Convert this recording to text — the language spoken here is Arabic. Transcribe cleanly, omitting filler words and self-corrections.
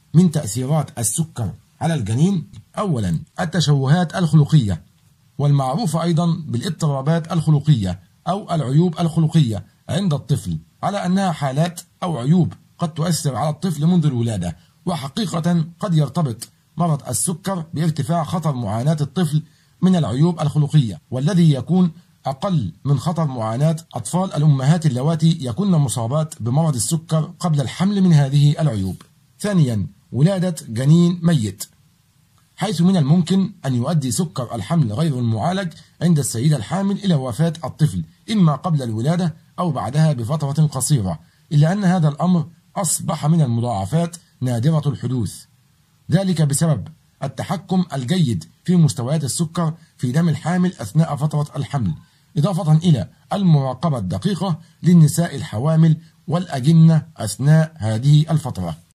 من تأثيرات السكر على الجنين؟ أولا التشوهات الخلقية، والمعروفة أيضا بالاضطرابات الخلقية أو العيوب الخلقية عند الطفل، على أنها حالات أو عيوب قد تؤثر على الطفل منذ الولادة. وحقيقة قد يرتبط مرض السكر بارتفاع خطر معاناة الطفل من العيوب الخلقية، والذي يكون أقل من خطر معاناة أطفال الأمهات اللواتي يكن مصابات بمرض السكر قبل الحمل من هذه العيوب. ثانيا ولادة جنين ميت، حيث من الممكن أن يؤدي سكر الحمل غير المعالج عند السيدة الحامل إلى وفاة الطفل، إما قبل الولادة أو بعدها بفترة قصيرة، إلا أن هذا الأمر أصبح من المضاعفات نادرة الحدوث، ذلك بسبب التحكم الجيد في مستويات السكر في دم الحامل أثناء فترة الحمل، إضافة إلى المراقبة الدقيقة للنساء الحوامل والأجنة أثناء هذه الفترة.